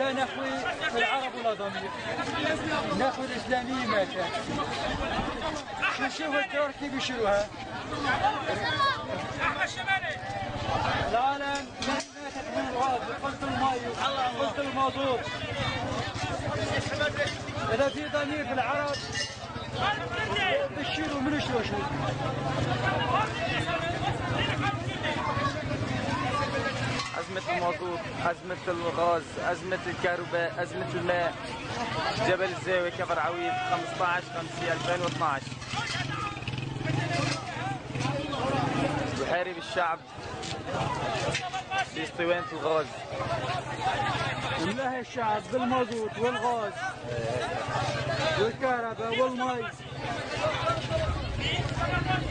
لا نحوي العرب ولا ضمير، نحوي الإسلامية ما كان. نشوف الدور كيف يشيلوها. العالم ماتت من الغاز، قلت المي، قلت المازوت. إذا في ضمير في العرب بشيلوا من شو. أزمة المازوت، أزمة الغاز، أزمة الكهرباء، أزمة الماء. جبل الزاوية كفر عويد 15/5/2012. يحارب الشعب في اسطوانة الغاز. ملاهي الشعب بالمازوت والغاز والكهرباء والمي.